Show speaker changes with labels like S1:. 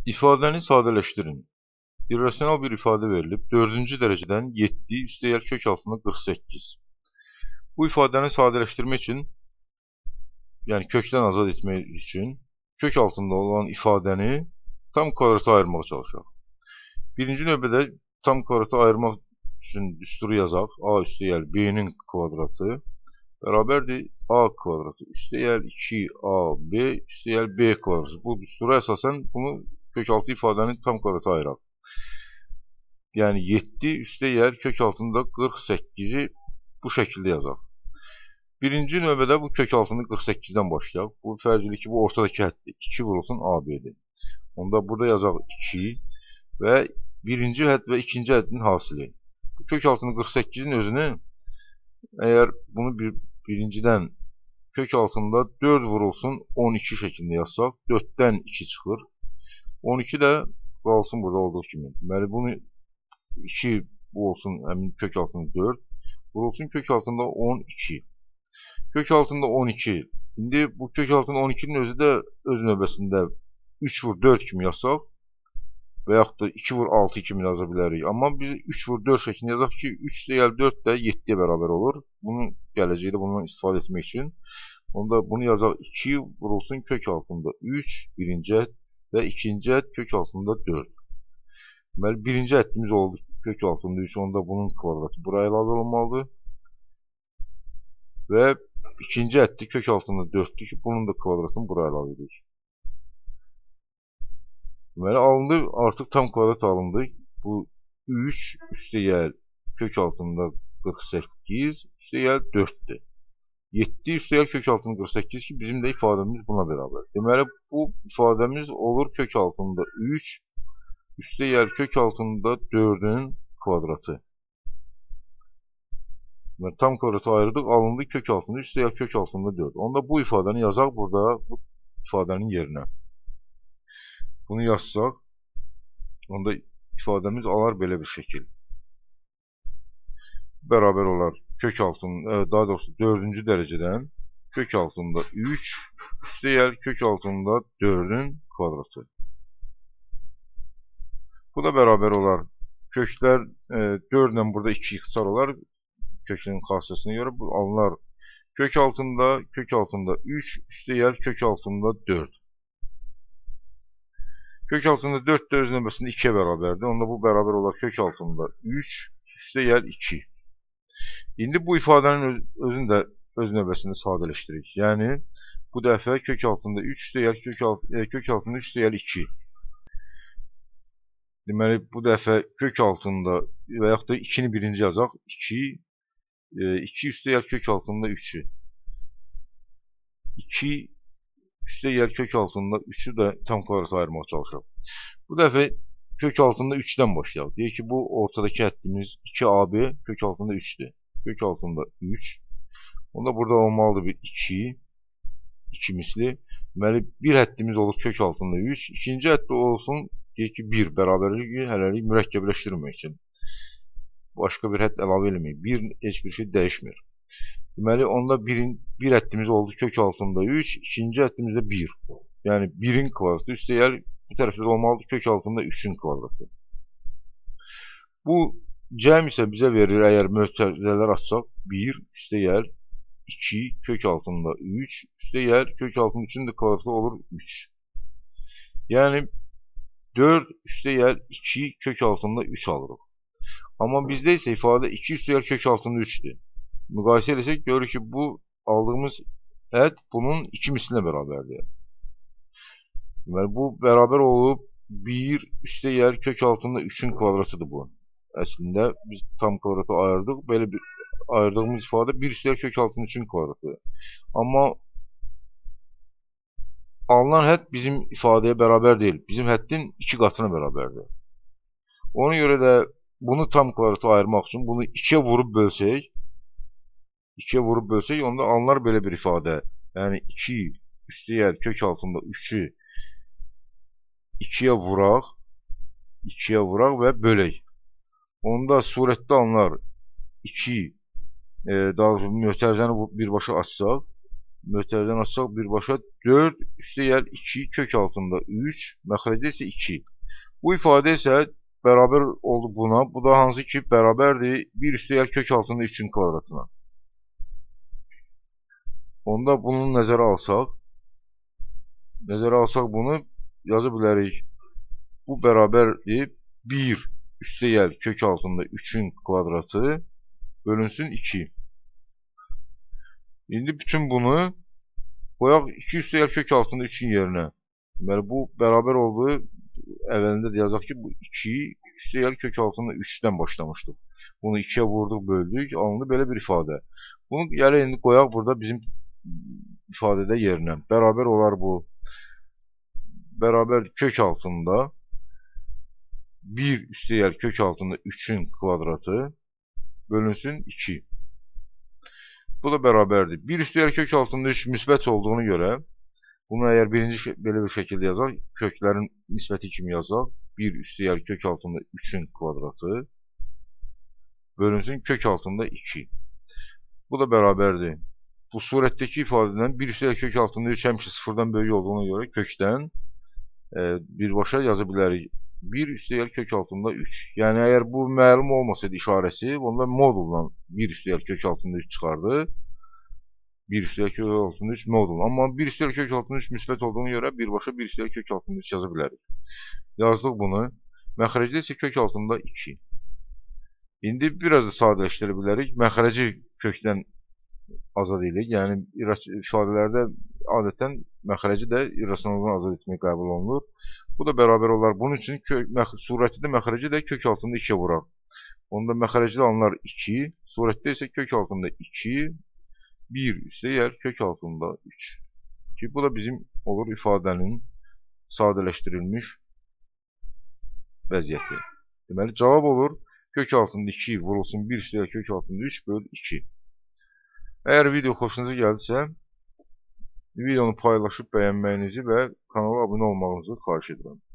S1: İfadəni sadələşdirin. İrrasional bir ifadə verilib, 4-cü dərəcədən 7 üstəgəl kök altında 48. Bu ifadəni sadələşdirmək üçün, yəni kökdən azad etmək üçün kök altında olan ifadəni tam kvadrata ayırmağa çalışaq. Birinci növbədə tam kvadrata ayırmaq üçün düsturu yazaq. A üstəgəl B-nin kvadratı bərabərdir A kvadratı üstəgəl 2AB üstəgəl B kvadratı. Bu düstura əsasən bunu kökaltı ifadəni tam kvadrata ayıraq. Yəni 7 üstəgəl kök altında 48-i bu şəkildə yazaq. Birinci növbədə bu kök altında 48-dən başlayaq. Bu fərz edir ki, bu ortadakı həddir. 2 vurulsun AB-dir. Onda burada yazaq 2 və birinci hədd və ikinci həddin hasili. Bu kök altında 48-in özünü, əgər bunu birincidən kök altında 4 vurulsun 12 şəklində yazsaq, 4-dən 2 çıxır. 12 də qalsın burada olduğu kimi. Deməli, bunu 2 bu olsun, həmin kök altında 4. Vurulsun kök altında 12. Kök altında 12. İndi bu kök altında 12-nin özü də öz növbəsində 3 vur 4 kimi yazsaq və yaxud da 2 vur 6 kimi yaza bilərik. Amma biz 3 vur 4 şəklində yazaq ki, 3 deyəl 4 də 7-yə bərabər olur. Bunu gələcəkdə bundan istifadə etmək üçün. Onda bunu yazaq 2 vurulsun kök altında 3 birinci hədd və ikinci hədd kök altında 4. Deməli, birinci həddimiz oldu kök altında 3, onda bunun kvadratı buraya əlavə olmalıdır. Və ikinci həddi kök altında 4-dür ki, bunun da kvadratını buraya əlavə edirik. Deməli, alındı, artıq tam kvadrat alındı. Bu 3 üstəgəl kök altında 48 üstəgəl 4-dür. 7 üstəgəl kök altında 48 ki, bizim də ifadəmiz buna bərabər. Deməli, bu ifadəmiz olur kök altında 3 üstəgəl kök altında 4-ün kvadratı. Deməli, tam kvadratı ayırdıq, alındı kök altında üstəgəl kök altında 4. Onda bu ifadəni yazaq burada, bu ifadənin yerinə. Bunu yazsaq, onda ifadəmiz alar belə bir şəkil. Bərabər olar kök altında, daha doğrusu 4-cü dərəcədən kök altında 3 üstəgəl kök altında 4-ün kvadratı. Bu da bərabər olar. Köklər 4 ilə burada 2 ixtisar olar. Köklərin xassəsine görə bu alınar. Kök altında 3 üstəgəl kök altında 4. Kök altında 4 də öz növbəsində 2-yə bərabərdir. Onda bu bərabər olar kök altında 3 üstəgəl 2. İndi bu ifadənin özünü də öz növbəsində sadələşdiririk. Yəni, bu dəfə kök altında 3 üstəgəl kök altında 3 üstəgəl 2. Deməli, bu dəfə kök altında və yaxud da 2-ni birinci yazaq. 2 üstəgəl kök altında 3-ü. 2 üstəgəl kök altında 3-ü də tam kvadrata ayırmağa çalışaq. Bu dəfə kök altında 3-dən başlayaq. Deyək ki, bu ortadakı həddimiz 2AB kök altında 3-dür. Kök altında 3. Onda burada olmalıdır bir 2 misli. Deməli, bir həddimiz olur kök altında 3. İkinci həddə olsun, deyək ki, 1 bərabərliyi hələlik mürəkkəbləşdirmək üçün. Başqa bir hədd əlavə eləməyik. 1 heç bir şey dəyişmir. Deməli, onda bir həddimiz oldu kök altında 3, ikinci həddimiz də 1. Yəni, 1-in kvadratı üstəgəl bu tərəfdə olmalıdır kök altında 3-ün kvadratı. Bu cəm isə bizə verir, əgər mötərizələr açsaq, 1 üstəgəl 2 kök altında 3 üstəgəl kök altında 3-ün də kvadratı olur 3. Yəni, 4 üstəgəl 2 kök altında 3 alırıq. Amma bizdə isə ifadə 2 üstəgəl kök altında 3-dür. Müqayisə eləsək, görürük ki, bu aldığımız hədd bunun 2 mislinə bərabərdir. Deməli, bu bərabər olub 1 üstəgəl kök altında 3-ün kvadratıdır bu. Əslində, biz tam kvadratı ayırdıq. Belə bir ayırdığımız ifadə 1 üstəgəl kök altında 3-ün kvadratıdır. Amma alınan hədd bizim ifadəyə bərabər deyil. Bizim həddin 2 qatına bərabərdir. Ona görə də bunu tam kvadrata ayırmaq üçün bunu 2-yə vurub bölsək, onda alınar belə bir ifadə. Yəni, 2 üstəgəl kök altında 3-ü 2-yə vuraq və bölək. Onda surətdə alınar 2, daha doğrusu mötərizəni birbaşa açsaq, mötərizədən açsaq birbaşa 4 üstəgəl 2 kök altında 3, məxrəcdə isə 2. Bu ifadə isə bərabər oldu buna. Bu da hansı ki bərabərdir 1 üstəgəl kök altında 3-ün kvadratına. Onda bunu nəzərə alsaq bunu yaza bilərik. Bu bərabərdir 1 üstəgəl kök altında 3-ün kvadratı bölünsün 2. İndi bütün bunu qoyaq 2 üstəgəl kök altında 3-ün yerinə. Deməli, bu bərabər oldu. Əvvəlində də yazaq ki, bu 2 üstəgəl kök altında 3-dən başlamışdıq. Bunu 2-yə vurduq, böldük, alındı belə bir ifadə. Bunu gələ indi qoyaq burada bizim ifadədə yerinə. Bərabər olar bu. Bərabər kök altında 1 üstəgəl kök altında 3-ün kvadratı bölünsün 2. Bu da bərabərdir. 1 üstəgəl kök altında 3 müsbət olduğuna görə bunu əgər birinci belə bir şəkildə yazaq, köklərin nisbəti kimi yazaq. 1 üstəgəl kök altında 3-ün kvadratı bölünsün kök altında 2. Bu da bərabərdir. Bu surətdəki ifadədən 1 üstəgəl kök altında 3 həmişə 0-dan böyük olduğuna görə kökdən birbaşa yaza bilərik. 1 üstəgəl kök altında 3. Yəni, əgər bu məlum olmasaydı işarəsi, onda modulla 1 üstəgəl kök altında 3 çıxardı. 1 üstəgəl kök altında 3 modul. Amma 1 üstəgəl kök altında 3 müsbət olduğuna görə birbaşa 1 üstəgəl kök altında 3 yaza bilərik. Yazdıq bunu. Məxrəcdə isə kök altında 2. İndi biraz da sadələşdirə bilərik. Məxrəci kökdən azad edirik. Yəni, ifadələrdə adətən məxrəci də irrasionaldan azad etmək qəbul olunur. Bu da bərabər olar. Bunun üçün surətdə də məxrəci də kök altında 2-yə vuraq. Onda məxrəcdə alınar 2, surətdə isə kök altında 2, 1 üstəgəl kök altında 3. Ki, bu da bizim olur ifadənin sadələşdirilmiş vəziyyəti. Deməli, cavab olur kök altında 2 vurulsun 1 üstəgəl kök altında 3 böl 2. Əgər video xoşunuza gəldisə, videonu paylaşıb bəyənməyinizi və kanala abunə olmağınızı xahiş edirəm.